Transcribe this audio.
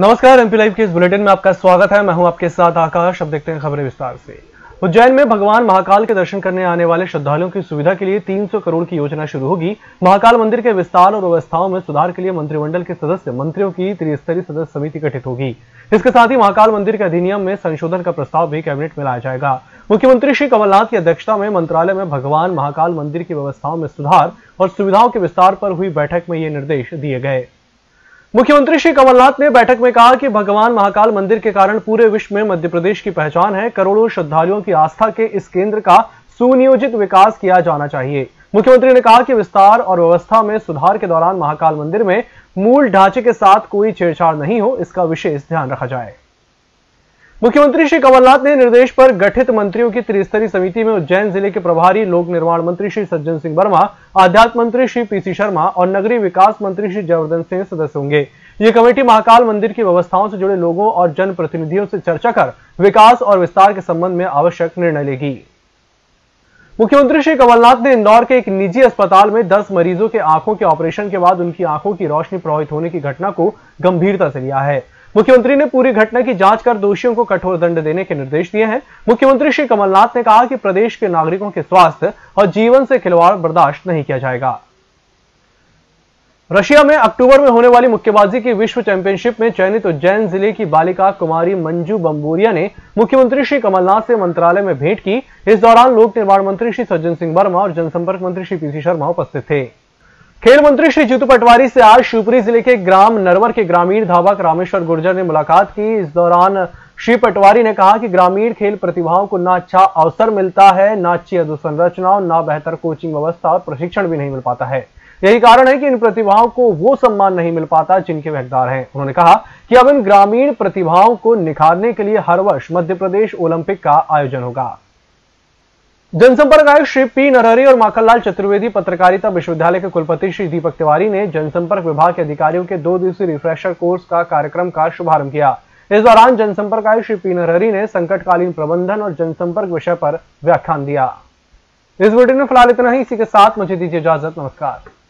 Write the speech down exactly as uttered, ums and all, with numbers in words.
नमस्कार, MP live के इस बुलेटिन में आपका स्वागत है। मैं हूं आपके साथ आकाश। अब देखते हैं खबरें विस्तार से। उज्जैन में भगवान महाकाल के दर्शन करने आने वाले श्रद्धालुओं की सुविधा के लिए तीन सौ करोड़ की योजना शुरू होगी। महाकाल मंदिर के विस्तार और व्यवस्थाओं में सुधार के लिए मंत्रिमंडल के सदस्य मंत्रियों की त्रिस्तरीय सदस्य समिति गठित होगी। इसके साथ ही महाकाल मंदिर के अधिनियम में संशोधन का प्रस्ताव भी कैबिनेट में लाया जाएगा। मुख्यमंत्री श्री कमलनाथ की अध्यक्षता में मंत्रालय में भगवान महाकाल मंदिर की व्यवस्थाओं में सुधार और सुविधाओं के विस्तार पर हुई बैठक में ये निर्देश दिए गए। मुख्यमंत्री श्री कमलनाथ ने बैठक में कहा कि भगवान महाकाल मंदिर के कारण पूरे विश्व में मध्य प्रदेश की पहचान है। करोड़ों श्रद्धालुओं की आस्था के इस केंद्र का सुनियोजित विकास किया जाना चाहिए। मुख्यमंत्री ने कहा कि विस्तार और व्यवस्था में सुधार के दौरान महाकाल मंदिर में मूल ढांचे के साथ कोई छेड़छाड़ नहीं हो, इसका विशेष ध्यान रखा जाए। मुख्यमंत्री श्री कमलनाथ ने निर्देश पर गठित मंत्रियों की त्रिस्तरीय समिति में उज्जैन जिले के प्रभारी लोक निर्माण मंत्री श्री सज्जन सिंह वर्मा, आध्यात्म मंत्री श्री पीसी शर्मा और नगरीय विकास मंत्री श्री जयवर्धन सिंह सदस्य होंगे। ये कमेटी महाकाल मंदिर की व्यवस्थाओं से जुड़े लोगों और जनप्रतिनिधियों से चर्चा कर विकास और विस्तार के संबंध में आवश्यक निर्णय लेगी। मुख्यमंत्री श्री कमलनाथ ने इंदौर के एक निजी अस्पताल में दस मरीजों के आंखों के ऑपरेशन के बाद उनकी आंखों की रोशनी प्रभावित होने की घटना को गंभीरता से लिया है। मुख्यमंत्री ने पूरी घटना की जांच कर दोषियों को कठोर दंड देने के निर्देश दिए हैं। मुख्यमंत्री श्री कमलनाथ ने कहा कि प्रदेश के नागरिकों के स्वास्थ्य और जीवन से खिलवाड़ बर्दाश्त नहीं किया जाएगा। रशिया में अक्टूबर में होने वाली मुक्केबाजी की विश्व चैंपियनशिप में चयनित उज्जैन जिले की बालिका कुमारी मंजू बंबोरिया ने मुख्यमंत्री श्री कमलनाथ से मंत्रालय में भेंट की। इस दौरान लोक निर्माण मंत्री श्री सज्जन सिंह वर्मा और जनसंपर्क मंत्री श्री पीसी शर्मा उपस्थित थे। खेल मंत्री श्री जीतू पटवारी से आज शिवपुरी जिले के ग्राम नरवर के ग्रामीण धावक रामेश्वर गुर्जर ने मुलाकात की। इस दौरान श्री पटवारी ने कहा कि ग्रामीण खेल प्रतिभाओं को ना अच्छा अवसर मिलता है, ना अच्छी अधोसंरचना, ना बेहतर कोचिंग व्यवस्था और प्रशिक्षण भी नहीं मिल पाता है। यही कारण है कि इन प्रतिभाओं को वो सम्मान नहीं मिल पाता जिनके वे हकदार हैं। उन्होंने कहा कि अब इन ग्रामीण प्रतिभाओं को निखारने के लिए हर वर्ष मध्य प्रदेश ओलंपिक का आयोजन होगा। जनसंपर्क आयुक्त श्री पी नरहरी और माखनलाल चतुर्वेदी पत्रकारिता विश्वविद्यालय के कुलपति श्री दीपक तिवारी ने जनसंपर्क विभाग के अधिकारियों के दो दिवसीय रिफ्रेशर कोर्स का कार्यक्रम का शुभारंभ किया। इस दौरान जनसंपर्क आयुक्त श्री पी नरहरी ने संकटकालीन प्रबंधन और जनसंपर्क विषय पर व्याख्यान दिया। इस वीडियो में फिलहाल इतना ही। इसी के साथ मुझे दीजिए इजाजत। नमस्कार।